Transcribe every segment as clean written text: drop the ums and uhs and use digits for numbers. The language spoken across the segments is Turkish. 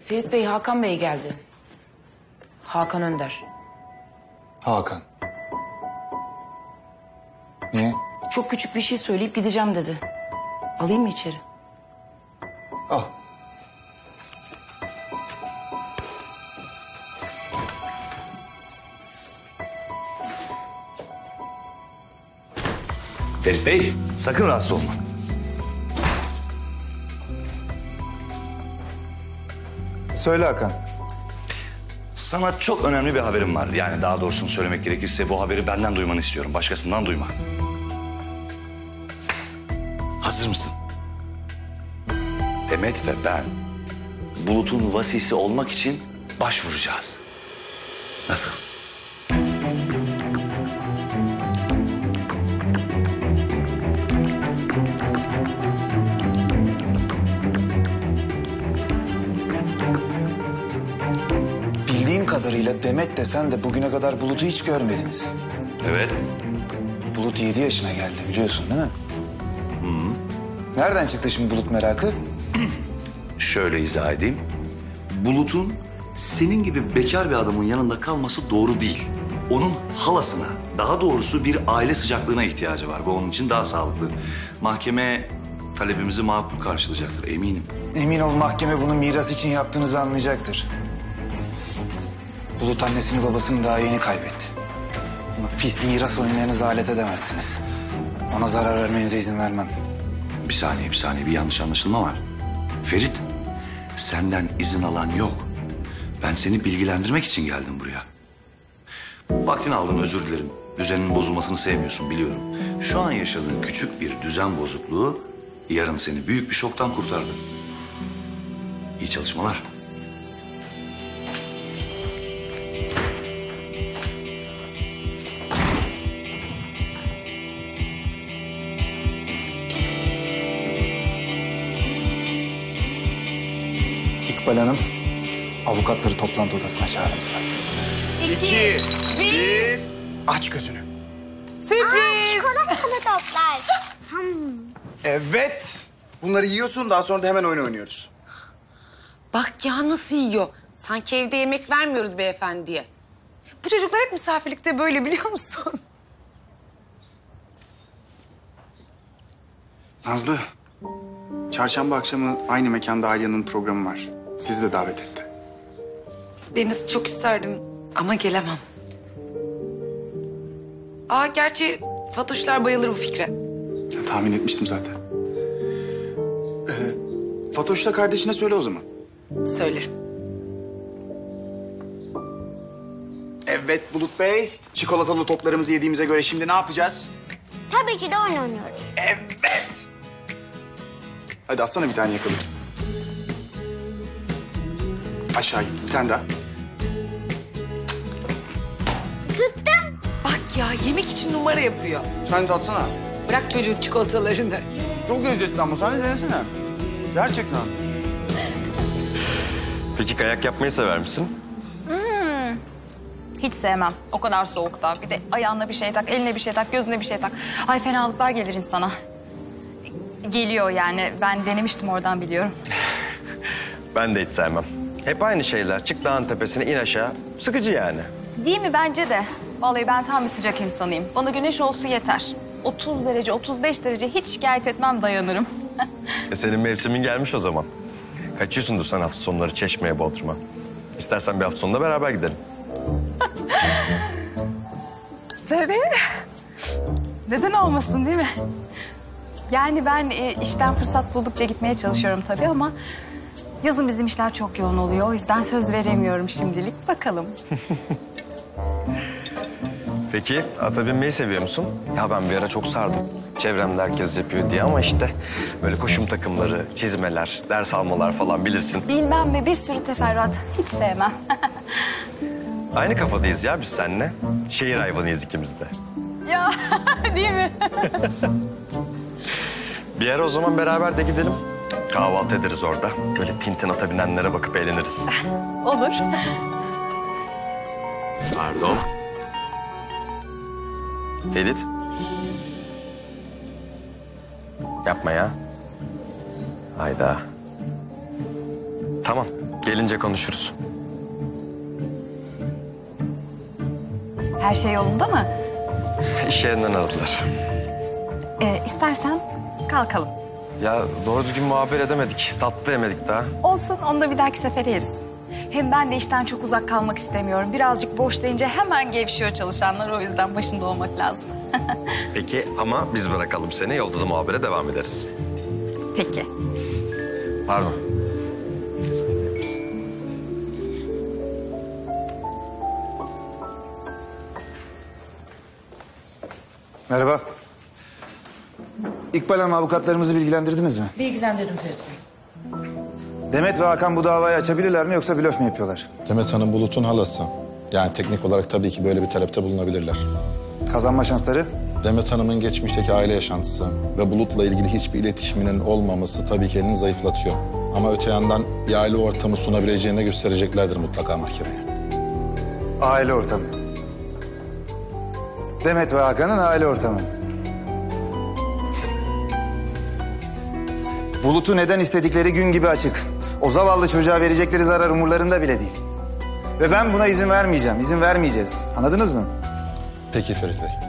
Ferit Bey, Hakan Bey geldi. Hakan Önder. Hakan. Niye? Çok küçük bir şey söyleyip gideceğim dedi. Alayım mı içeri? Al. Ferit Bey, sakın rahatsız olma. Söyle Hakan. Sana çok önemli bir haberim var. Yani daha doğrusunu söylemek gerekirse bu haberi benden duymanı istiyorum. Başkasından duyma. Hazır mısın? Demet ve ben Bulut'un vasisi olmak için başvuracağız. Nasıl? Bildiğim kadarıyla Demet de sen de bugüne kadar Bulut'u hiç görmediniz. Evet. Bulut 7 yaşına geldi biliyorsun değil mi? Nereden çıktı şimdi Bulut merakı? Şöyle izah edeyim. Bulut'un senin gibi bekar bir adamın yanında kalması doğru değil. Onun halasına, daha doğrusu bir aile sıcaklığına ihtiyacı var. Bu onun için daha sağlıklı. Mahkeme talebimizi makul karşılayacaktır eminim. Emin ol mahkeme bunu miras için yaptığınızı anlayacaktır. Bulut annesini babasını daha yeni kaybetti. Ama pis miras oyunlarınızı alet edemezsiniz. Ona zarar vermenize izin vermem. Bir saniye bir yanlış anlaşılma var. Ferit, senden izin alan yok. Ben seni bilgilendirmek için geldim buraya. Vaktini aldım, özür dilerim. Düzenin bozulmasını sevmiyorsun biliyorum. Şu an yaşadığın küçük bir düzen bozukluğu yarın seni büyük bir şoktan kurtardı. İyi çalışmalar. İkbal Hanım, avukatları toplantı odasına çağırın lütfen. 2, 1. Aç gözünü. Sürpriz. Çikolatalı toplar. Evet. Bunları yiyorsun, daha sonra da hemen oyun oynuyoruz. Bak ya nasıl yiyor. Sanki evde yemek vermiyoruz beyefendiye. Bu çocuklar hep misafirlikte böyle biliyor musun? Nazlı, çarşamba akşamı aynı mekanda Alya'nın programı var. Sizi de davet etti. Deniz, çok isterdim ama gelemem. Gerçi Fatoşlar bayılır bu fikre. Ya, tahmin etmiştim zaten. Fatoş'la kardeşine söyle o zaman. Söylerim. Evet Bulut Bey, çikolatalı toplarımızı yediğimize göre şimdi ne yapacağız? Tabii ki de oyun oynuyoruz. Evet. Hadi atsana bir tane yakalım. Aşağı git, bir tane daha. Tuttum. Bak ya, yemek için numara yapıyor. Sen de atsana. Bırak çocuğun çikolatalarını. Çok lezzetli ama sen de denesene. Gerçekten. Peki kayak yapmayı sever misin? Hiç sevmem. O kadar soğukta. Bir de ayağına bir şey tak, eline bir şey tak, gözüne bir şey tak. Ay fenalıklar gelir insana. Geliyor yani. Ben denemiştim, oradan biliyorum. Ben de hiç sevmem. Hep aynı şeyler. Çık dağın tepesine, in aşağı. Sıkıcı yani. Değil mi? Bence de. Vallahi ben tam bir sıcak insanıyım. Bana güneş olsun yeter. 30 derece, 35 derece hiç şikayet etmem, dayanırım. Senin mevsimin gelmiş o zaman. Kaçıyorsundur sen hafta sonları Çeşme'ye, Bodrum'a. İstersen bir hafta sonunda beraber gidelim. Tabii. Neden olmasın değil mi? Yani ben işten fırsat buldukça gitmeye çalışıyorum tabii ama... yazın bizim işler çok yoğun oluyor. O yüzden söz veremiyorum şimdilik. Bakalım. Peki ata binmeyi seviyor musun? Ya ben bir ara çok sardım. Çevremde herkes yapıyor diye ama işte... böyle koşum takımları, çizmeler, ders almalar falan bilirsin. Bilmem mi, bir sürü teferruat. Hiç sevmem. Aynı kafadayız ya biz seninle. Şehir hayvanıyız ikimiz de. Ya değil mi? Bir ara o zaman beraber de gidelim. Kahvaltı ederiz orada. Böyle Tintin ata binenlere bakıp eğleniriz. Olur. Pardon. Ferit. Yapma ya. Hayda. Tamam, gelince konuşuruz. Her şey yolunda mı? İş yerinden aradılar. İstersen kalkalım. Ya doğru düzgün muhabbet edemedik. Tatlı yemedik daha. Olsun, onu da bir dahaki sefere yeriz. Hem ben de işten çok uzak kalmak istemiyorum. Birazcık boş deyince hemen gevşiyor çalışanlar. O yüzden başında olmak lazım. Peki ama biz bırakalım seni. Yolda da muhabbete devam ederiz. Peki. Pardon. Merhaba. İkbal Hanım, avukatlarımızı bilgilendirdiniz mi? Bilgilendirdim Feris Bey. Demet ve Hakan bu davayı açabilirler mi yoksa blöf mü yapıyorlar? Demet Hanım Bulut'un halası. Yani teknik olarak tabii ki böyle bir talepte bulunabilirler. Kazanma şansları? Demet Hanım'ın geçmişteki aile yaşantısı ve Bulut'la ilgili hiçbir iletişiminin olmaması tabii ki elini zayıflatıyor. Ama öte yandan bir aile ortamı sunabileceğini de göstereceklerdir mutlaka mahkemeye. Aile ortamı. Demet ve Hakan'ın aile ortamı. Bulut'u neden istedikleri gün gibi açık. O zavallı çocuğa verecekleri zarar umurlarında bile değil. Ve ben buna izin vermeyeceğim, izin vermeyeceğiz. Anladınız mı? Peki Ferit Bey.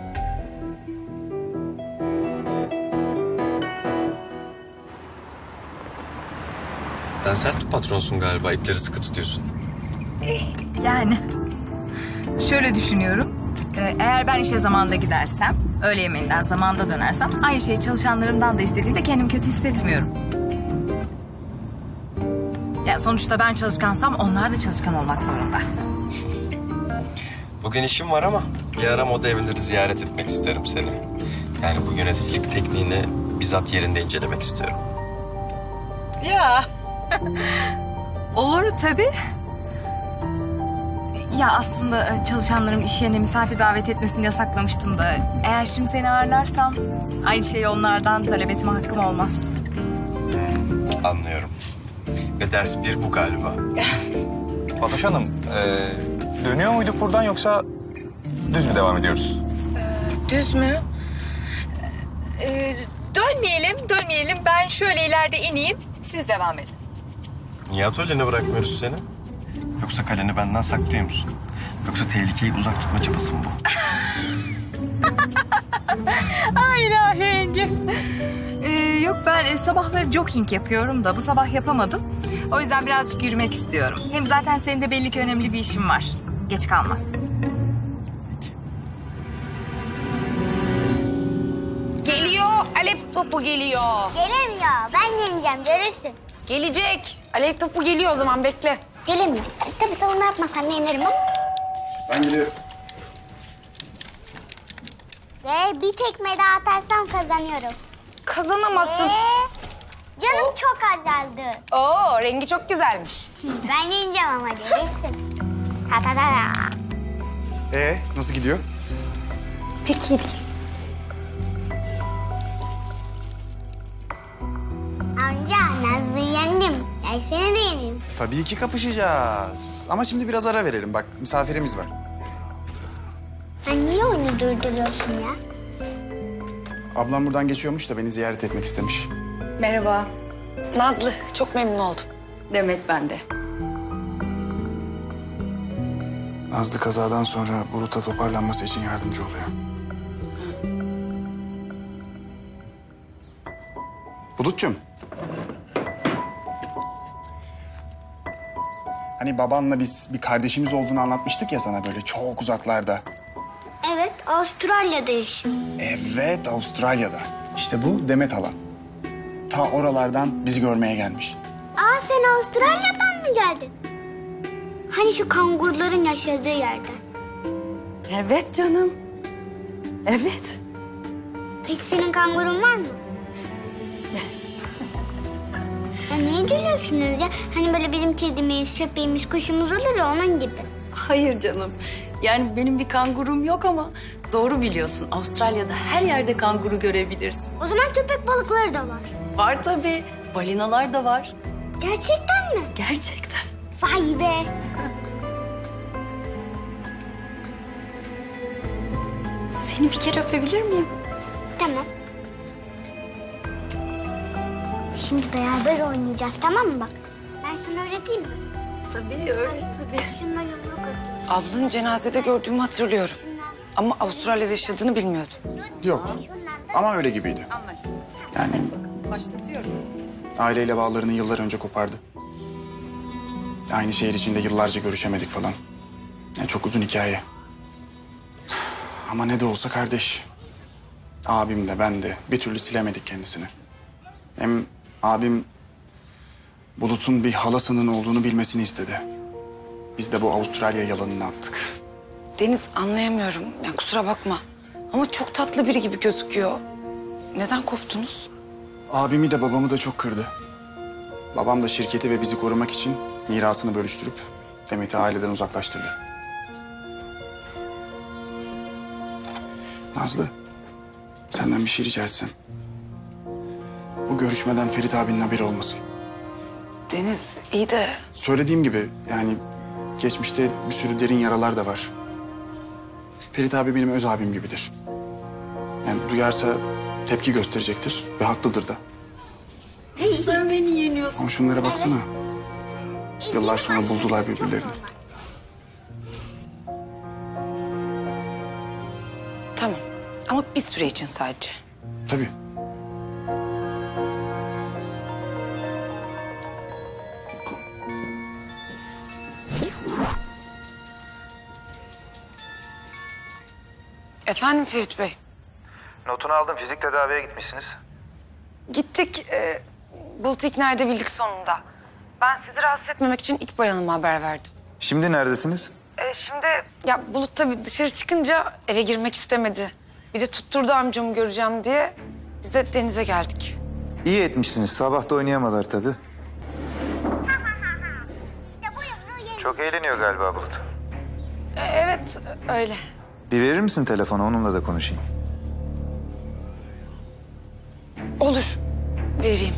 Sen sert bir patronsun galiba. İpleri sıkı tutuyorsun. Yani şöyle düşünüyorum. Eğer ben işe zamanında gidersem, öğle yemeğinden zamanında dönersem... aynı şeyi çalışanlarımdan da istediğimde kendimi kötü hissetmiyorum. Yani sonuçta ben çalışkansam onlar da çalışkan olmak zorunda. Bugün işim var ama bir ara moda evinde ziyaret etmek isterim seni. Yani bu yöneticilik tekniğini bizzat yerinde incelemek istiyorum. Ya. Olur tabii. Ya aslında çalışanlarım iş yerine misafir davet etmesini yasaklamıştım da... eğer şimdi seni ağırlarsam aynı şeyi onlardan talep etme hakkım olmaz. Anlıyorum. Ve ders 1 bu galiba. Fatoş Hanım, dönüyor muyduk buradan yoksa düz mü devam ediyoruz? Düz mü? Dönmeyelim. Ben şöyle ileride ineyim, siz devam edin. Niye atölyene bırakmıyoruz seni? Yoksa kaleni benden saklıyor musun? Yoksa tehlikeyi uzak tutma çabası mı bu? Ay Engin. Yok ben sabahları jogging yapıyorum da bu sabah yapamadım. O yüzden birazcık yürümek istiyorum. Hem zaten senin de belli ki önemli bir işin var. Geç kalmaz. Geliyor, alev topu geliyor. Gelemiyor. Ben yeneceğim, görürsün. Gelecek. Alev topu geliyor o zaman, bekle. Gelemiyor. Tabii savunma yapmasan yenerim ama. Ben gidiyorum. Ve bir tekme daha atarsam kazanıyorum. Kazanamazsın. Canım çok azaldı. Oo, rengi çok güzelmiş. Ben yeneceğim ama görürsün. Ta ta ta ta. Nasıl gidiyor? Pek iyi değil. Amca Nazlı'yı yendim. Ben seni de yeneyim. Tabii ki kapışacağız. Ama şimdi biraz ara verelim. Bak misafirimiz var. Sen niye oyunu durduruyorsun ya? Ablam buradan geçiyormuş da beni ziyaret etmek istemiş. Merhaba. Nazlı, çok memnun oldum. Demet ben de. Nazlı kazadan sonra Bulut'a toparlanması için yardımcı oluyor. Bulut'cum. Hani babanla biz bir kardeşimiz olduğunu anlatmıştık ya sana böyle çok uzaklarda. Evet, Avustralya'da yaşıyor. Evet, Avustralya'da. İşte bu Demet hala. Ta oralardan bizi görmeye gelmiş. Aa, sen Avustralya'dan mı geldin? Hani şu kanguruların yaşadığı yerden. Evet canım. Evet. Peki senin kangurun var mı? Ya niye gülüyorsunuz ya? Hani böyle bizim kedimiz, köpeğimiz, kuşumuz olur ya, onun gibi. Hayır canım. Yani benim bir kangurum yok ama doğru biliyorsun. Avustralya'da her yerde kanguru görebilirsin. O zaman köpek balıkları da var. Var tabii. Balinalar da var. Gerçekten mi? Gerçekten. Vay be. Seni bir kere öpebilir miyim? Tamam. Şimdi beraber oynayacağız, tamam mı bak? Ben sana öğreteyim mi? Tabii öyle tabii. Şundan yumruk atayım. Ablanın cenazede gördüğümü hatırlıyorum. Ama Avustralya'da yaşadığını bilmiyordum. Yok. Ama öyle gibiydi. Anlaştık. Yani Başlatıyorum. aileyle bağlarını yıllar önce kopardı. Aynı şehir içinde yıllarca görüşemedik falan. Yani çok uzun hikaye. Ama ne de olsa kardeş. Abim de ben de bir türlü silemedik kendisini. Hem abim Bulut'un bir halasının olduğunu bilmesini istedi. Biz de bu Avustralya yalanını attık. Deniz, anlayamıyorum. Ya kusura bakma. Ama çok tatlı biri gibi gözüküyor. Neden koptunuz? Abimi de babamı da çok kırdı. Babam da şirketi ve bizi korumak için mirasını bölüştürüp Demet'i aileden uzaklaştırdı. Nazlı, senden bir şey rica etsem. Bu görüşmeden Ferit abinin haberi olmasın. Deniz, iyi de Söylediğim gibi yani geçmişte bir sürü derin yaralar da var. Ferit abi benim öz abim gibidir. Yani duyarsa tepki gösterecektir ve haklıdır da. Sen beni yeniyorsun. Ama şunlara baksana. Yıllar sonra buldular birbirlerini. tamam. Ama bir süre için sadece. Tabii. Efendim Ferit Bey. Notunu aldım. Fizik tedaviye gitmişsiniz. Gittik. Bulut'u ikna edebildik sonunda. Ben sizi rahatsız etmemek için İkbal Hanım'a haber verdim. Şimdi neredesiniz? Şimdi ya Bulut tabii dışarı çıkınca eve girmek istemedi. Bir de tutturdu amcamı göreceğim diye. Biz de denize geldik. İyi etmişsiniz. Sabah da oynayamadılar tabii. Çok eğleniyor galiba Bulut. Evet öyle. Bir verir misin telefonu? Onunla da konuşayım. Olur. Vereyim.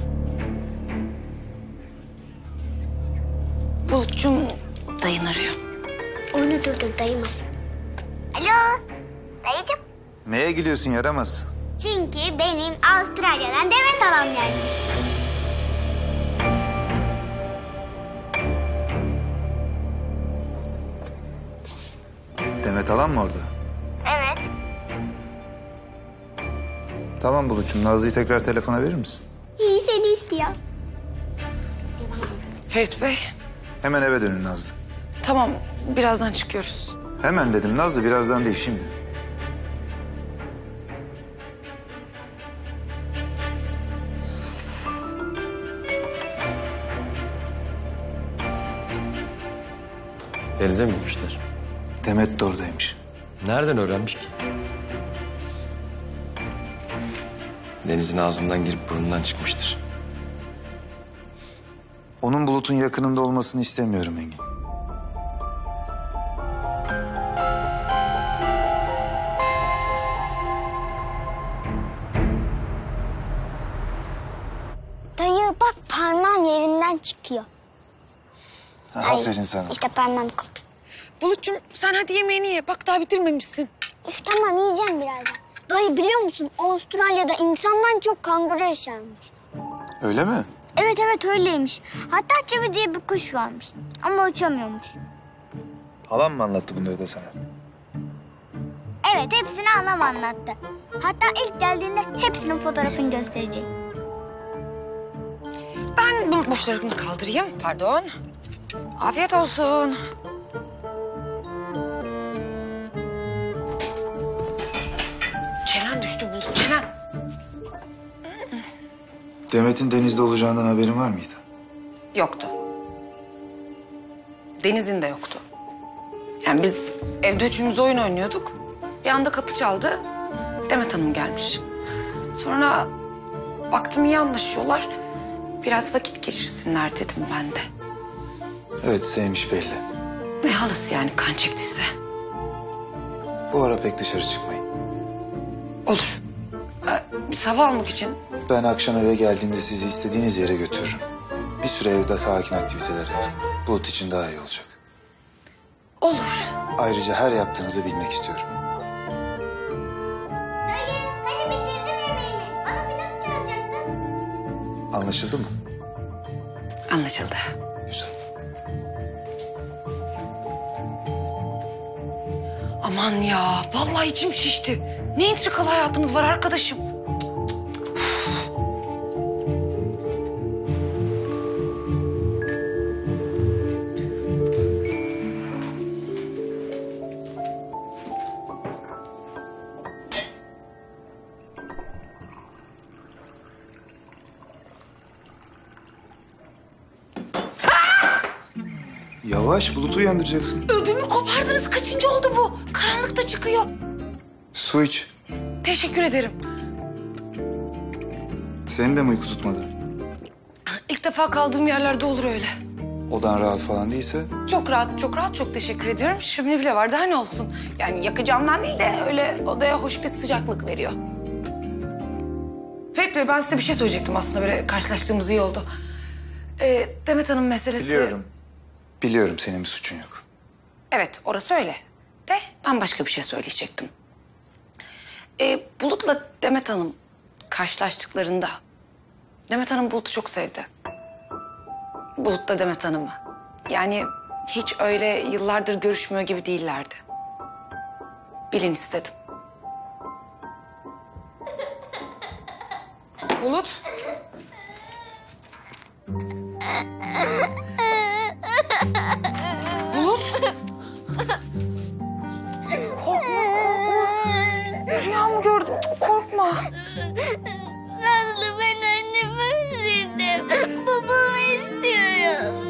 Bulut'cum dayın arıyor. Onu durdur dayım. Alo. Dayıcığım. Neye gülüyorsun yaramaz? Çünkü benim Avustralya'dan Demet halam gelmiş. Demet alan mı orada? Evet. Tamam Bulut'cum. Nazlı'yı tekrar telefona verir misin? İyi seni istiyor. Ferit Bey. Hemen eve dönün Nazlı. Tamam, birazdan çıkıyoruz. Hemen dedim Nazlı. Birazdan değil şimdi. Denize mi gitmişler? Demet de oradaymış. Nereden öğrenmiş ki? Denizin ağzından girip burnundan çıkmıştır. Onun Bulut'un yakınında olmasını istemiyorum Engin. Dayı bak parmağım yerinden çıkıyor. Aferin sana. İşte parmağım koptu. Bulut'cum sen hadi yemeğini ye. Bak daha bitirmemişsin. Üf tamam yiyeceğim birazdan. Dayı biliyor musun Avustralya'da insandan çok kanguru yaşarmış. Öyle mi? Evet evet öyleymiş. Hatta çivi diye bir kuş varmış. Ama uçamıyormuş. Halam mı anlattı bunları da sana? Evet hepsini anam anlattı. Hatta ilk geldiğinde hepsinin fotoğrafını gösterecek. Ben bu boşlarını kaldırayım. Pardon. Afiyet olsun. Çenen düştü Bulut, çenen. Demet'in denizde olacağından haberin var mıydı? Yoktu. Deniz'in de yoktu. Yani biz evde üçümüz oyun oynuyorduk. Bir anda kapı çaldı. Demet Hanım gelmiş. Sonra baktım iyi anlaşıyorlar. Biraz vakit geçirsinler dedim ben de. Evet sevmiş belli. Ne halısı yani kan çektiyse. Bu ara pek dışarı çıkmayın. Olur. Biz hava almak için. Ben akşam eve geldiğimde sizi istediğiniz yere götürürüm. Bir süre evde sakin aktiviteler yapın. Bulut için daha iyi olacak. Olur. Ayrıca her yaptığınızı bilmek istiyorum. Dayı hadi bitirdim yemeğimi. Bana pilot çağıracaktın. Anlaşıldı mı? Anlaşıldı. Güzel. Aman ya, vallahi içim şişti. Ne entrikalı hayatınız var arkadaşım. Yavaş, Bulut'u uyandıracaksın. Ödümü kopardınız. Kaçıncı oldu bu? Karanlıkta çıkıyor. Su iç. Teşekkür ederim. Senin de mi uyku tutmadı? İlk defa kaldığım yerlerde olur öyle. Odan rahat falan değilse? Çok rahat, çok rahat. Çok teşekkür ediyorum. Şömine bile var. Daha ne olsun? Yani yakacağımdan değil de öyle odaya hoş bir sıcaklık veriyor. Ferit Bey, ben size bir şey söyleyecektim aslında. Böyle karşılaştığımız iyi oldu. Demet Hanım meselesi... Biliyorum. Biliyorum, senin bir suçun yok. Evet, orası öyle. De ben başka bir şey söyleyecektim. Bulut'la Demet Hanım karşılaştıklarında... Demet Hanım Bulut'u çok sevdi. Bulut da Demet Hanım'ı. Yani hiç öyle yıllardır görüşmüyor gibi değillerdi. Bilin istedim. Bulut. Bulut. Korkma. Rüya mı gördün? Korkma. Nazlı, ben annemi özledim. Babamı istiyorum.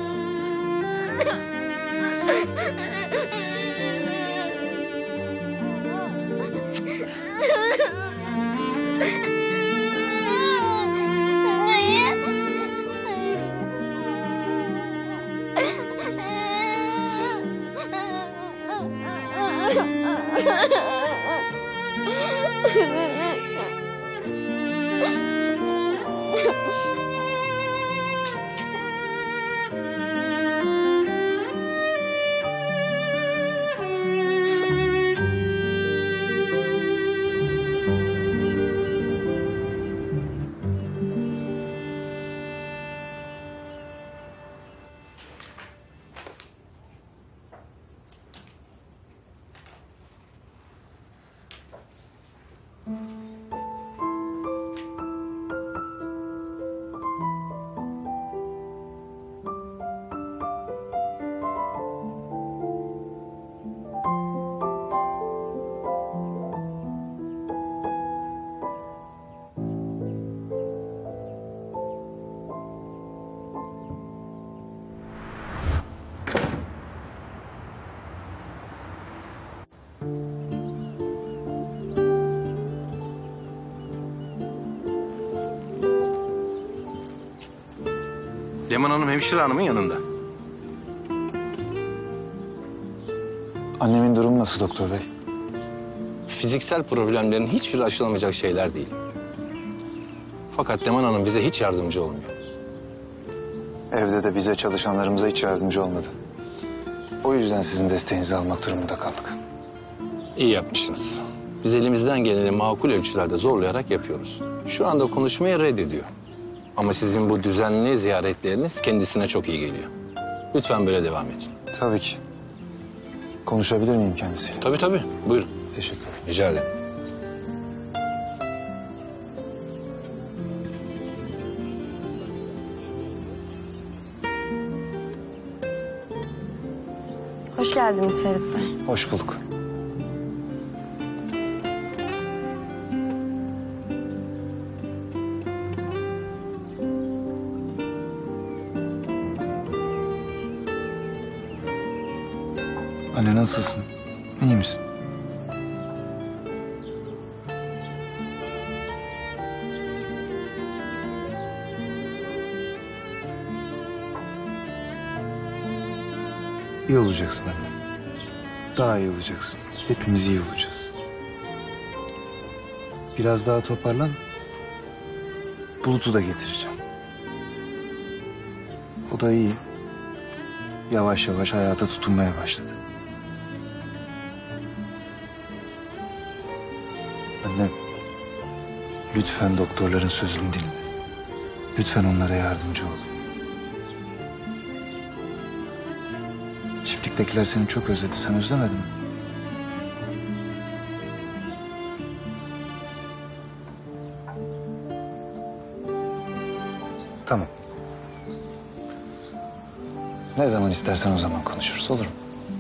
Leman Hanım hemşire hanımın yanında. Annemin durumu nasıl doktor bey? Fiziksel problemlerin hiçbiri aşılamayacak şeyler değil. Fakat Leman Hanım bize hiç yardımcı olmuyor. Evde de bize, çalışanlarımıza hiç yardımcı olmadı. O yüzden sizin desteğinizi almak durumunda kaldık. İyi yapmışsınız. Biz elimizden geleni makul ölçülerde zorlayarak yapıyoruz. Şu anda konuşmayı reddediyor. Ama sizin bu düzenli ziyaretleriniz kendisine çok iyi geliyor. Lütfen böyle devam edin. Tabii ki. Konuşabilir miyim kendisiyle? Tabii tabii. Buyurun. Teşekkür ederim. Rica ederim. Hoş geldiniz Ferit Bey. Hoş bulduk. Anne nasılsın? İyi misin? İyi olacaksın anne. Daha iyi olacaksın. Hepimiz iyi olacağız. Biraz daha toparlan. Bulut'u da getireceğim. O da iyi. Yavaş yavaş hayata tutunmaya başladı. Anne, lütfen doktorların sözünü dinle. Lütfen onlara yardımcı ol. Çiftliktekiler seni çok özledi. Sen özlemedin mi? Tamam. Ne zaman istersen o zaman konuşuruz, olur mu?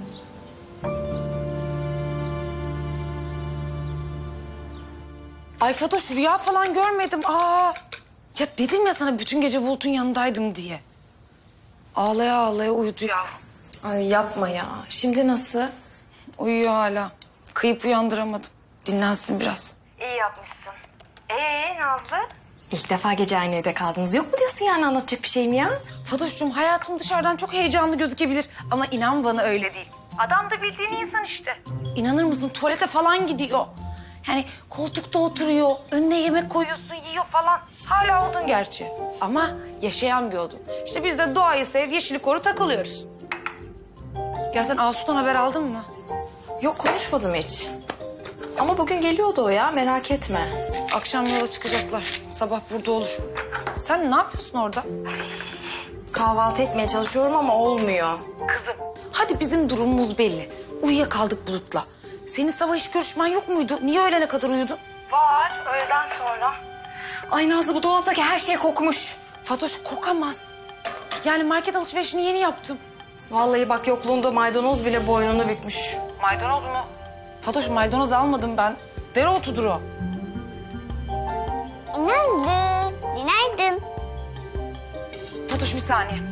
Ay Fatoş, rüya falan görmedim. Ya dedim ya sana bütün gece Bulut'un yanındaydım diye. Ağlaya ağlaya uyudu ya. Ay yapma ya. Şimdi nasıl? Uyuyor hala. Kıyıp uyandıramadım. Dinlensin biraz. İyi yapmışsın. Nazlı? İlk defa gece aynı evde kaldınız. Yok mu diyorsun yani anlatacak bir şeyim ya? Fatoş'cum, hayatım dışarıdan çok heyecanlı gözükebilir. Ama inan bana öyle değil. Adam da bildiğin insan işte. İnanır mısın, tuvalete falan gidiyor. Yani koltukta oturuyor, önüne yemek koyuyorsun, yiyor falan. Hala odun gerçi. Ama yaşayan bir odun. İşte biz de doğayı sev, yeşili koru takılıyoruz. Ya sen Asu'dan haber aldın mı? Yok, konuşmadım hiç. Ama bugün geliyordu o ya, merak etme. Akşam yola çıkacaklar. Sabah burada olur. Sen ne yapıyorsun orada? Kahvaltı etmeye çalışıyorum ama olmuyor. Hadi bizim durumumuz belli. Uyuyakaldık Bulut'la. Senin sabah iş görüşmen yok muydu? Niye öğlene kadar uyudun? Var, öğleden sonra. Ay Nazlı, bu dolaptaki her şey kokmuş. Fatoş, kokamaz. Yani market alışverişini yeni yaptım. Vallahi bak, yokluğunda maydanoz bile boynunu bükmüş. Maydanoz mu? Fatoş, maydanoz almadım ben. Dereotudur o. Nazlı, günaydın. Fatoş, bir saniye.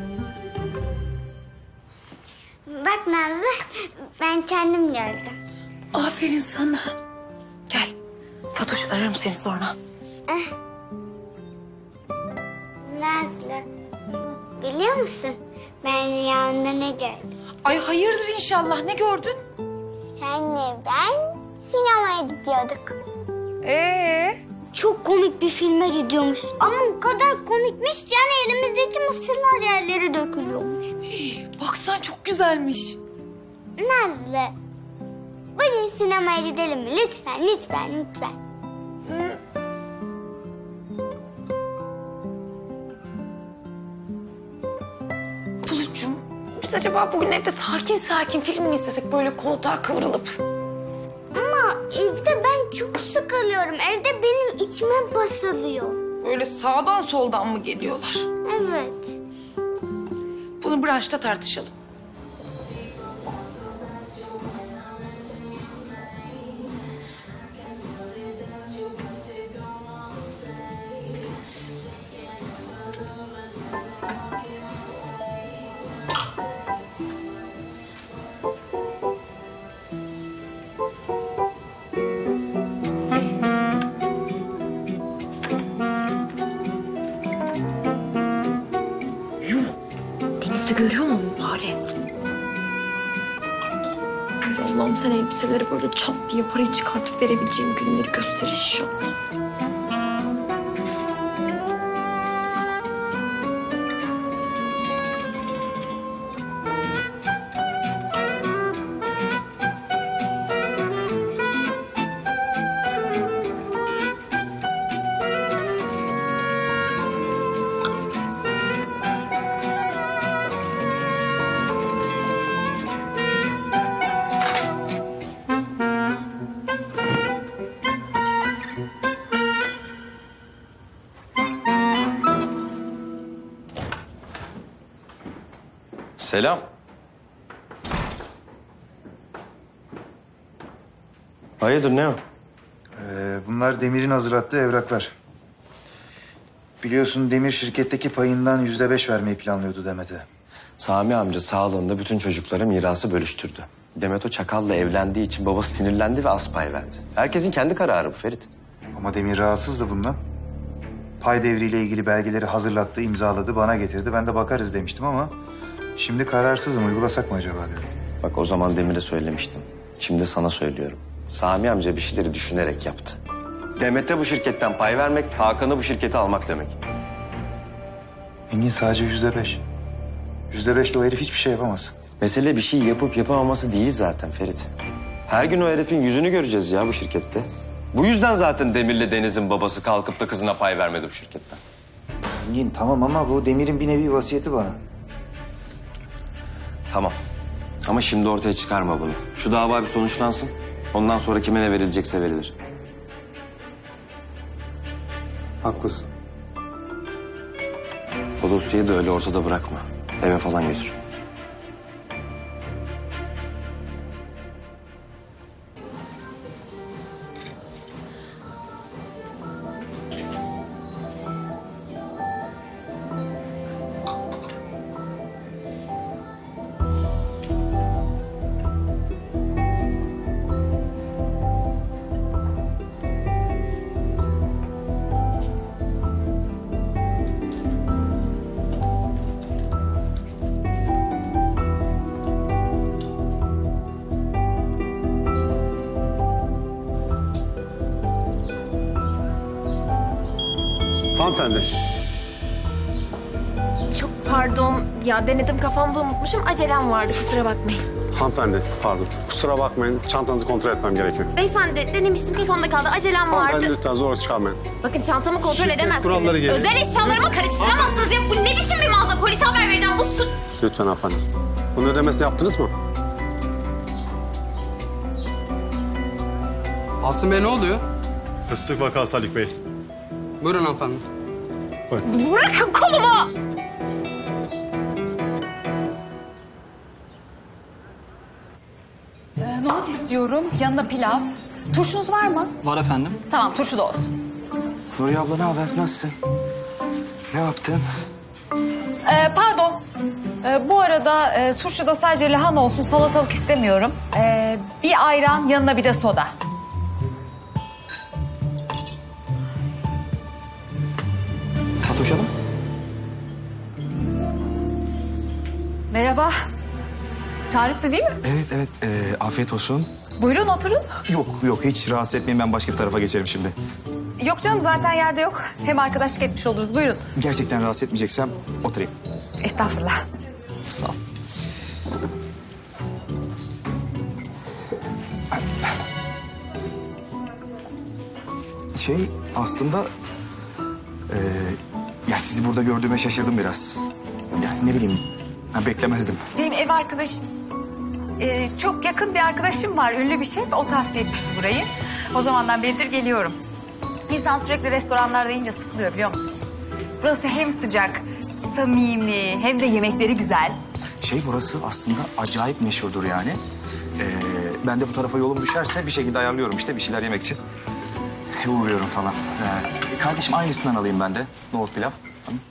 Bak Nazlı, ben kendim gördüm. Aferin sana. Gel. Fatoş, ararım seni sonra. Nazlı, biliyor musun? Ben rüyamda ne gördüm? Ay hayırdır inşallah. Ne gördün? Senle ben sinemaya gidiyorduk. Çok komik bir filme gidiyormuş. Ama o kadar komikmiş ki yani elimizdeki mısırlar yerlere dökülüyormuş. Bak sen, çok güzelmiş. Nazlı, bugün sinemaya gidelim mi? Lütfen, lütfen, lütfen. Bulut'cum, biz acaba bugün evde sakin sakin film mi izlesek, böyle koltuğa kıvrılıp? Ama evde ben çok sıkılıyorum. Evde benim içime basılıyor. Böyle sağdan soldan mı geliyorlar? Evet. Bunu branşta tartışalım. Denizde görüyor mu bari? Ay Allah'ım, sen elbiseleri böyle çat diye parayı çıkartıp verebileceğim günleri göster inşallah. Selam. Hayırdır, ne o? Bunlar Demir'in hazırlattığı evraklar. Biliyorsun Demir şirketteki payından %5 vermeyi planlıyordu Demet'e. Sami amca sağlığında bütün çocuklara mirası bölüştürdü. Demet o çakalla evlendiği için babası sinirlendi ve az pay verdi. Herkesin kendi kararı bu Ferit. Ama Demir rahatsız da bundan. Pay devriyle ilgili belgeleri hazırlattı, imzaladı, bana getirdi. Ben de bakarız demiştim ama şimdi kararsızım. Uygulasak mı acaba dedim. Bak, o zaman Demir'e söylemiştim. Şimdi sana söylüyorum. Sami amca bir şeyleri düşünerek yaptı. Demet'e bu şirketten pay vermek, Hakan'ı bu şirkete almak demek. Engin, sadece %5. %5'le o herif hiçbir şey yapamaz. Mesele bir şey yapıp yapamaması değil zaten Ferit. Her gün o herifin yüzünü göreceğiz ya bu şirkette. Bu yüzden zaten Demir'le Deniz'in babası kalkıp da kızına pay vermedi bu şirketten. Engin tamam ama bu Demir'in bir nevi vasiyeti bana. Tamam. Ama şimdi ortaya çıkarma bunu. Şu dava bir sonuçlansın. Ondan sonra kime ne verilecekse verilir. Haklısın. O dosyayı da öyle ortada bırakma. Eve falan götür. Hanımefendi. Çok pardon. Ya denedim kafamda unutmuşum. Acelem vardı kusura bakmayın. Hanımefendi pardon. Kusura bakmayın. Çantanızı kontrol etmem gerekiyor. Beyefendi denemiştim kafamda kaldı. Acelem vardı. Hanımefendi lütfen zorla çıkarmayın. Bakın çantamı kontrol Şirket edemezsiniz. kuralları gereği. Özel eşyalarımı karıştıramazsınız ya. Bu ne biçim bir mağaza? Polise haber vereceğim. Bu Lütfen hanımefendi. Bunun ödemesini yaptınız mı? Asım Bey ne oluyor? Hırsızlık vakası Haluk Bey. Buyurun hanımefendi. Bırakın kolumu! Nohut istiyorum. Yanına pilav. Turşunuz var mı? Var efendim. Tamam, turşu da olsun. Nuriye abla ne haber? Nasılsın? Ne yaptın? Pardon. Bu arada turşuda sadece lahana olsun, salatalık istemiyorum. Bir ayran, yanına bir de soda. Fatoş Hanım. Merhaba. Tarık'tı değil mi? Evet, afiyet olsun. Buyurun oturun. Yok hiç rahatsız etmeyin, ben başka bir tarafa geçerim şimdi. Yok canım, zaten yerde yok. Hem arkadaşlık etmiş oluruz. Buyurun. Gerçekten rahatsız etmeyeceksem oturayım. Estağfurullah. Sağ ol. Aslında ya sizi burada gördüğüme şaşırdım biraz. Yani ne bileyim, beklemezdim. Benim ev arkadaşım, çok yakın bir arkadaşım var. Ünlü bir şef. O tavsiye etmişti burayı. O zamandan beridir geliyorum. İnsan sürekli restoranlarda yiyince sıkılıyor biliyor musunuz? Burası hem sıcak, samimi hem de yemekleri güzel. Burası aslında acayip meşhurdur yani. Ben de bu tarafa yolum düşerse bir şekilde ayarlıyorum işte bir şeyler yemek için. Uğruyorum falan. Kardeşim aynısından alayım ben de. Nohut pilav. Tamam.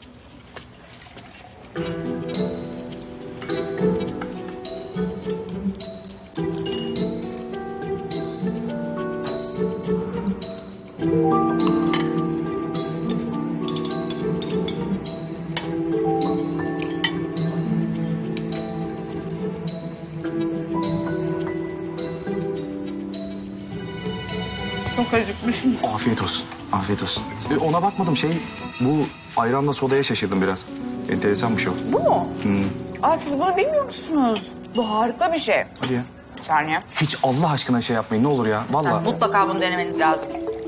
Çok acıkmışım. Afiyet olsun, afiyet olsun. Ona bakmadım bu ayranla sodaya şaşırdım biraz. Enteresanmış o. Bu mu? Siz bunu bilmiyor musunuz? Bu harika bir şey. Hadi ya. Bir saniye. Hiç Allah aşkına şey yapmayın ne olur ya. Vallahi. Mutlaka bunu denemeniz lazım.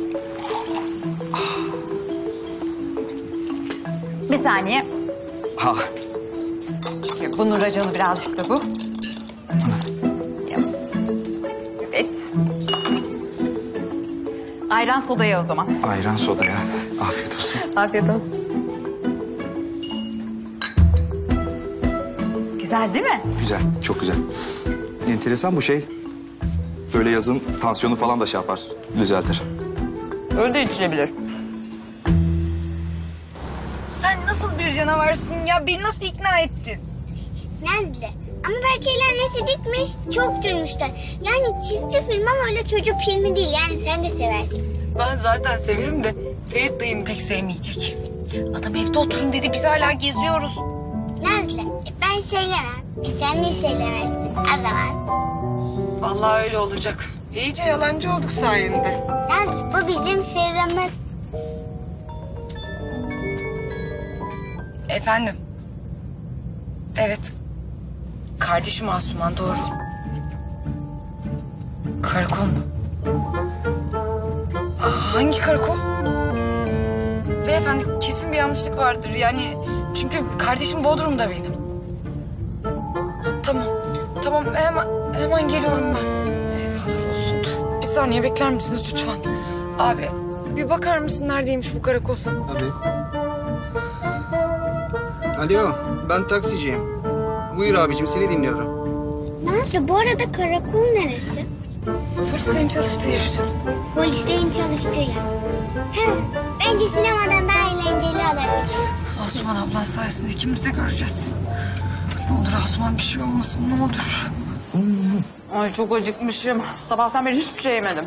Bir saniye. Ha. Bunun raconu birazcık da bu. Evet. Ayran sodaya o zaman. Ayran sodaya. Afiyet olsun. Afiyet olsun. Güzel değil mi? Güzel, çok güzel. Enteresan bu böyle yazın tansiyonu falan da yapar, düzeltir. Öyle de içilebilir. Sen nasıl bir canavarsın ya? Beni nasıl ikna ettin? Nazlı. Ama Berke'yle annesi gitmiş. Çok gülmüşler. Yani çizgi film ama öyle çocuk filmi değil. Yani sen de seversin. Ben zaten severim de Ferit dayım pek sevmeyecek. Adam evde oturun dedi, biz hala geziyoruz. Nazlı, ben söylemem. Sen de söylemezsin. O zaman. Vallahi öyle olacak. İyice yalancı olduk sayende. Nazlı, bu bizim sırrımız. Efendim? Evet. Kardeşim Asuman, doğru. Karakol mu? Hangi karakol? Beyefendi kesin bir yanlışlık vardır. Yani çünkü kardeşim Bodrum'da benim. Tamam. Tamam hemen geliyorum ben. Eyvallah olsun. Bir saniye bekler misiniz lütfen? Abi bir bakar mısın neredeymiş bu karakol? Tabii. Alo, ben taksiciyim. Buyur abicim, seni dinliyorum. Nazlı, bu arada karakol neresi? Polislerin çalıştığı yer canım. Polislerin çalıştığı yer. Bence sinemadan daha eğlenceli olabilir. Asuman ablan sayesinde ikimiz de göreceğiz. Ne olur Asuman bir şey olmasın ne olur. Ay çok acıkmışım. Sabahtan beri hiçbir şey yemedim.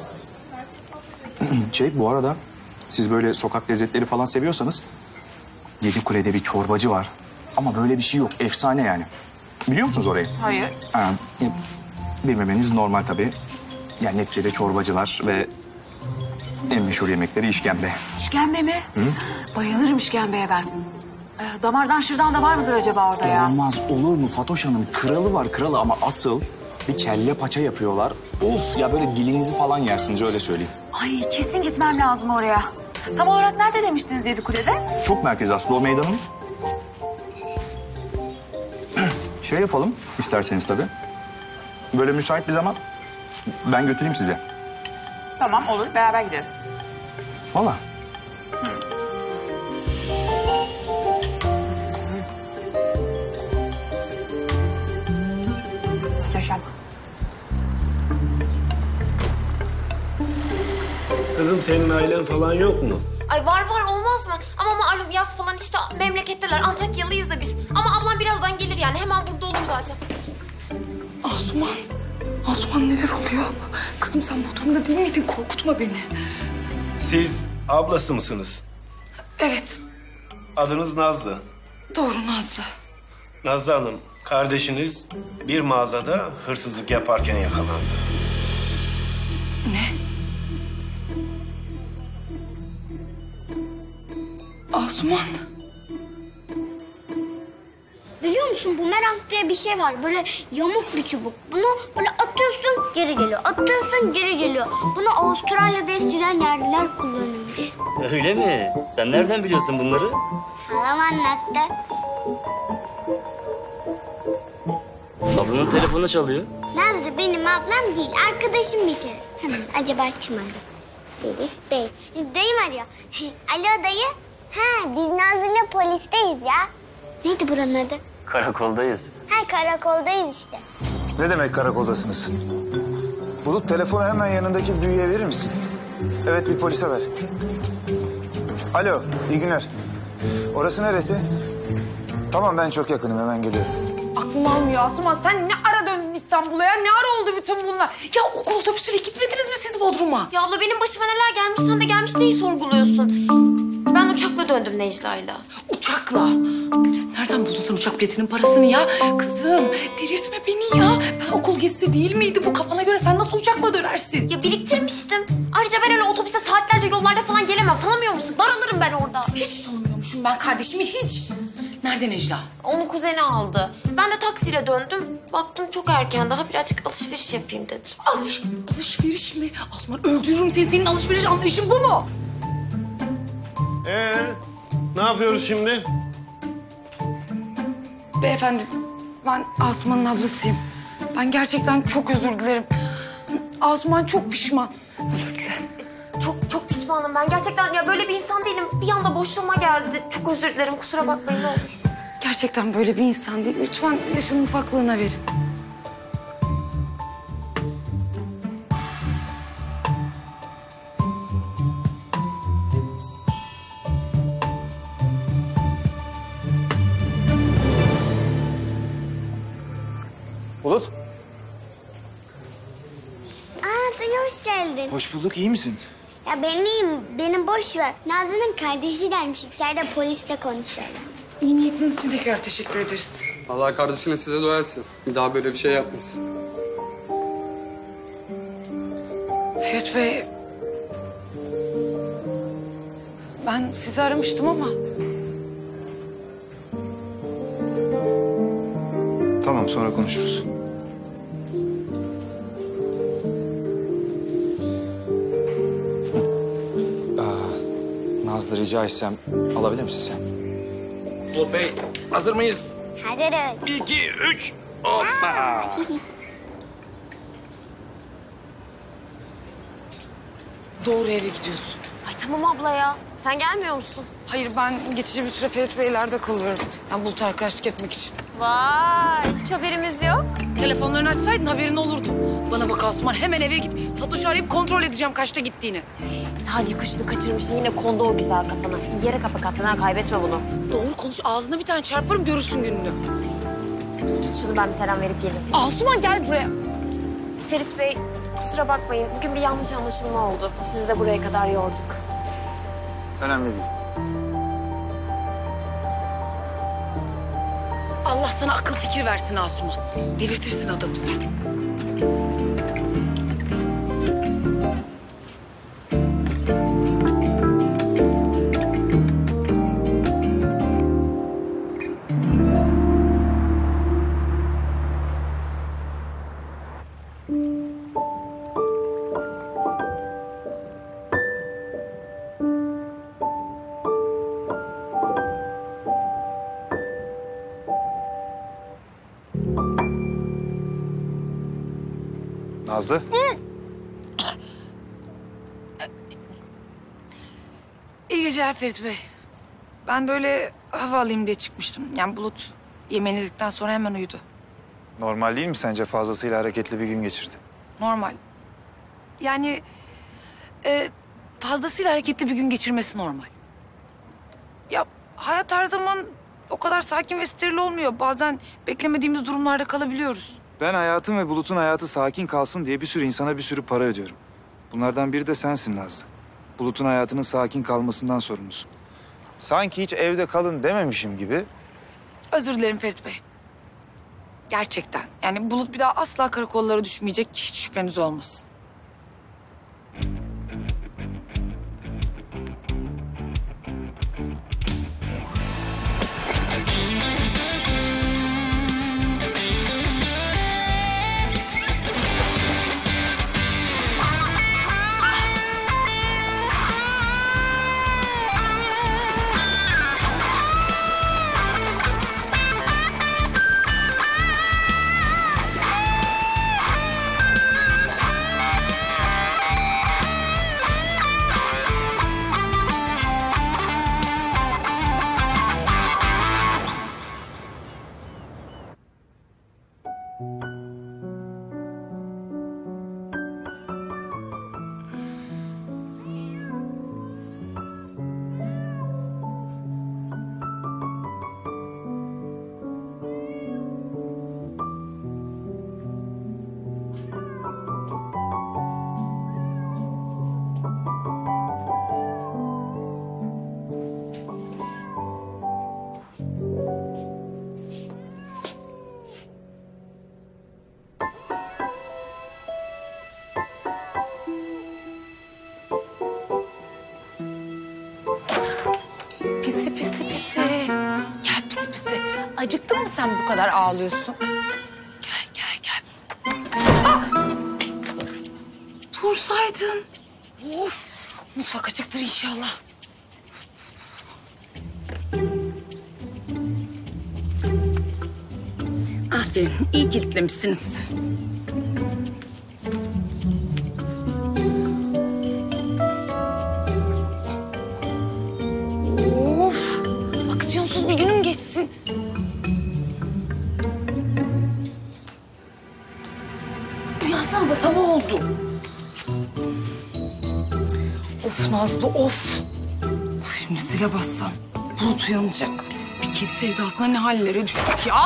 Bu arada siz böyle sokak lezzetleri falan seviyorsanız Yedikule'de bir çorbacı var. Ama böyle bir şey yok. Efsane yani. Biliyor musunuz orayı? Hayır. Bilmemeniz normal tabii. Yani neticede çorbacılar ve en meşhur yemekleri işkembe. İşkembe mi? Hı? Bayılırım işkembeye ben. Damardan şırdan da var mıdır acaba orada ya? Olmaz olur mu Fatoş Hanım? Kralı var kralı ama asıl bir kelle paça yapıyorlar. Of ya böyle dilinizi falan yersiniz öyle söyleyeyim. Ay kesin gitmem lazım oraya. Tam olarak nerede demiştiniz Yedikule'de? Çok merkez aslında o meydanın. Şey yapalım isterseniz tabii. Böyle müsait bir zaman ben götüreyim sizi. Tamam olur beraber gideriz. Valla. Muhteşem. Kızım senin ailen falan yok mu? Ay var olmaz mı? Ama malum yaz falan işte memleketteler. Antakyalıyız da biz. Ama ablam birazdan gelir yani. Hemen burada olur zaten. Asuman neler oluyor? Kızım sen bu durumda değil miydin? Korkutma beni. Siz ablası mısınız? Evet Adınız Nazlı. doğru Nazlı. Nazlı Hanım, kardeşiniz bir mağazada hırsızlık yaparken yakalandı. Ne? Asuman. Biliyor musun, bumerang diye bir şey var. Böyle yamuk bir çubuk. Bunu böyle atıyorsun geri geliyor. Atıyorsun geri geliyor. Bunu Avustralya'da eskiden yerliler kullanıyormuş. Öyle mi? Sen nereden biliyorsun bunları? Halam anlattı. Ablanın telefonu çalıyor. Nazlı benim ablam değil, arkadaşım bir kere. Acaba kim arıyor? Dayı. Dayım arıyor. Alo dayı. Biz Nazlı'yla polisteyiz ya. Neydi buranın adı? Karakoldayız. Karakoldayız işte. Ne demek karakoldasınız? Bulut telefonu hemen yanındaki büyüye verir misin? Evet bir polise ver. Alo iyi günler. Orası neresi? Tamam ben çok yakınım hemen geliyorum. Aklım almıyor Asuman. Sen ne ara döndün İstanbul'a ya? Ne ara oldu bütün bunlar? Ya okul otobüsüyle gitmediniz mi siz Bodrum'a? Ya abla benim başıma neler gelmiş sen de gelmiş neyi sorguluyorsun? Ben uçakla döndüm Necla'yla. Uçakla? Nereden buldun sen uçak biletinin parasını ya? Kızım delirtme beni ya. Ben okul gezisi değil miydi bu? Kafana göre sen nasıl uçakla dönersin? Ya biriktirmiştim. Ayrıca ben öyle otobüste saatlerce yollarda falan gelemem. Tanımıyor musun? Daralırım ben orada. Hiç tanımıyormuşum ben kardeşimi hiç. Nerede Necla? Onu kuzeni aldı. Ben de taksiyle döndüm. Baktım çok erken daha birazcık alışveriş yapayım dedim. Alışveriş mi? Asuman öldürürüm seni. Senin alışveriş anlayışın bu mu? Ne yapıyoruz şimdi? Beyefendi ben Asuman'ın ablasıyım. Ben gerçekten çok özür dilerim. Asuman çok pişman. Özür dilerim. Çok pişmanım ben. Gerçekten ya böyle bir insan değilim. Bir anda boşluğuma geldi. Çok özür dilerim. Kusura bakmayın ne olur. Gerçekten böyle bir insan değil. Lütfen yaşının ufaklığına verin. Bulut. Dayı hoş geldin. Hoş bulduk iyi misin? Ya ben iyiyim, benim boş ver. Nazlı'nın kardeşi gelmiş, içeride polisle konuşuyorlar. İyi niyetiniz için tekrar teşekkür ederiz. Allah kardeşine size dua etsin. Bir daha böyle bir şey yapmasın. Fiyat Bey... Ben sizi aramıştım ama... Tamam sonra konuşuruz. Nazlı rica etsem alabilir misin sen? Bulut Bey hazır mıyız? Hadi. 1, 2, 3. Hoppa. Doğru eve gidiyorsun. Ay tamam abla ya. Sen gelmiyor musun? Hayır, ben geçici bir süre Ferit Beyler'de kalıyorum. Yani Bulut'a arkadaşlık etmek için. Vay, hiç haberimiz yok. Telefonlarını açsaydın haberin olurdu. Bana bak Asuman, hemen eve git. Fatoş'u arayıp kontrol edeceğim kaçta gittiğini. Talih kuşunu kaçırmışsın, yine kondu o güzel kafana. Yere kapak attın ha, kaybetme bunu. Doğru konuş, ağzına bir tane çarparım, görürsün gününü. Dur tut şunu, ben bir selam verip geleyim. Asuman gel buraya. Ferit Bey, kusura bakmayın. Bugün bir yanlış anlaşılma oldu. Sizi de buraya kadar yorduk. Önemli değil. Allah sana akıl fikir versin Asuman. Delirtirsin adamı sen. Nazlı. İyi geceler Ferit Bey. Ben de öyle hava alayım diye çıkmıştım. Yani Bulut yemeğini yedikten sonra hemen uyudu. Normal değil mi sence? Fazlasıyla hareketli bir gün geçirdi. Normal. Yani fazlasıyla hareketli bir gün geçirmesi normal. Ya hayat her zaman o kadar sakin ve steril olmuyor. Bazen beklemediğimiz durumlarda kalabiliyoruz. Ben hayatım ve Bulut'un hayatı sakin kalsın diye bir sürü insana bir sürü para ödüyorum. Bunlardan biri de sensin Nazlı. Bulut'un hayatının sakin kalmasından sorumlusun. Sanki hiç evde kalın dememişim gibi. Özür dilerim Ferit Bey. Gerçekten. Yani Bulut bir daha asla karakollara düşmeyecek, hiç şüpheniz olmasın. Pisi pisi pisi. Gel pisi pisi. Acıktın mı sen bu kadar ağlıyorsun? Gel gel gel. Ah! Dursaydın. Of. Mutfak açıktır inşallah. Aferin. İyi kilitlemişsiniz. Of. Aksiyonsuz bir günüm geçsin. Uyansanıza, sabah oldu. Of Nazlı of. Of, şimdi zile bassan Bulut uyanacak. Bir kedi sevdasına ne hallere düştük ya.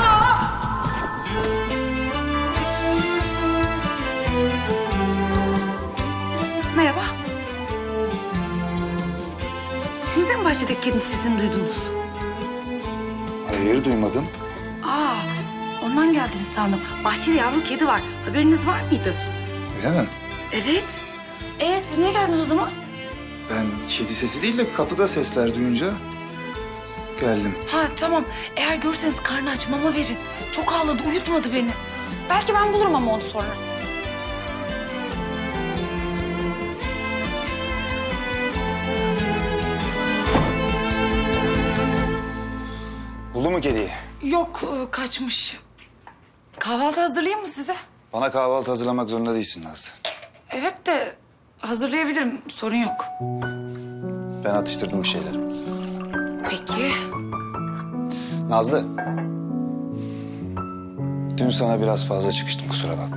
Merhaba. Siz de mi bahçedeki kedinin sesini duydunuz? Hayır duymadım. Aa, ondan geldiniz sandım. Bahçede yavru kedi var. Haberiniz var mıydı? Öyle mi? Evet. Siz niye geldiniz o zaman? Ben kedi sesi değil de kapıda sesler duyunca geldim. Ha tamam. Eğer görürseniz karnı aç, mama verin. Çok ağladı, uyutmadı beni. Belki ben bulurum ama onu sonra. Buldu mu kediyi? Yok, kaçmış. Kahvaltı hazırlayayım mı size? Bana kahvaltı hazırlamak zorunda değilsin Nazlı. Evet de hazırlayabilirim. Sorun yok. Ben atıştırdım bir şeyler. Peki. Nazlı. Dün sana biraz fazla çıkıştım, kusura bakma.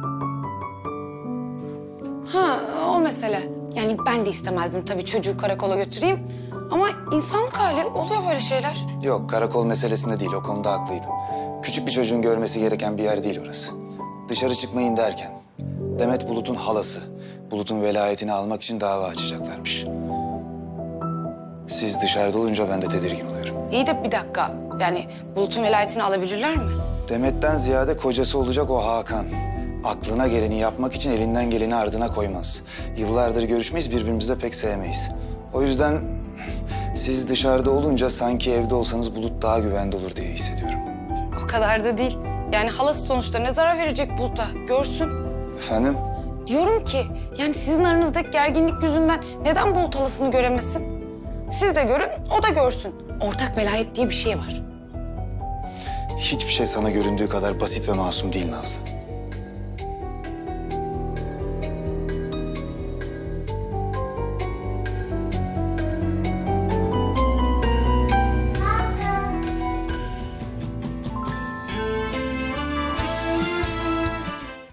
Ha, o mesele. Yani ben de istemezdim tabii çocuğu karakola götüreyim. Ama insanlık hali, oluyor böyle şeyler. Yok, karakol meselesinde değil, o konuda haklıydım. Küçük bir çocuğun görmesi gereken bir yer değil orası. Dışarı çıkmayın derken Demet Bulut'un halası, Bulut'un velayetini almak için dava açacaklarmış. Siz dışarıda olunca ben de tedirgin oluyorum. İyi de bir dakika. Yani Bulut'un velayetini alabilirler mi? Demet'ten ziyade kocası olacak o Hakan. Aklına geleni yapmak için elinden geleni ardına koymaz. Yıllardır görüşmeyiz, birbirimizi de pek sevmeyiz. O yüzden siz dışarıda olunca sanki evde olsanız Bulut daha güvende olur diye hissediyorum. O kadar da değil. Yani halası sonuçta ne zarar verecek Bulut'a? Görsün. Efendim? Diyorum ki yani sizin aranızdaki gerginlik yüzünden neden Bulut halasını göremesin? Siz de görün, o da görsün. Ortak velayet diye bir şey var. Hiçbir şey sana göründüğü kadar basit ve masum değil Nazlı.